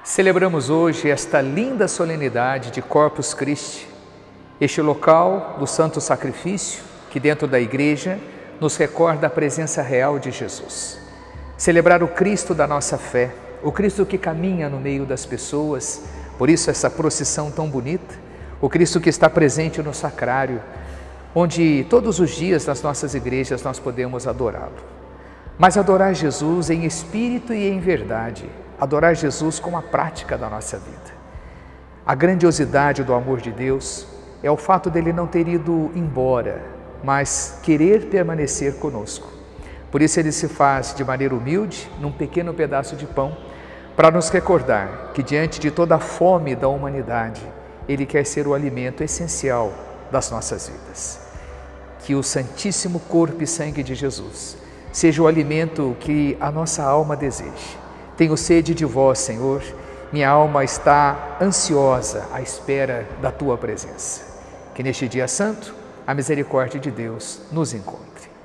Celebramos hoje esta linda solenidade de Corpus Christi, este local do santo sacrifício que dentro da igreja nos recorda a presença real de Jesus. Celebrar o Cristo da nossa fé, o Cristo que caminha no meio das pessoas, por isso essa procissão tão bonita, o Cristo que está presente no sacrário, onde todos os dias nas nossas igrejas nós podemos adorá-lo. Mas adorar Jesus em espírito e em verdade, adorar Jesus com a prática da nossa vida. A grandiosidade do amor de Deus é o fato dele não ter ido embora, mas querer permanecer conosco. Por isso ele se faz de maneira humilde, num pequeno pedaço de pão, para nos recordar que diante de toda a fome da humanidade, ele quer ser o alimento essencial das nossas vidas. Que o santíssimo corpo e sangue de Jesus seja o alimento que a nossa alma deseja. Tenho sede de vós, Senhor, minha alma está ansiosa à espera da tua presença. Que neste dia santo, a misericórdia de Deus nos encontre.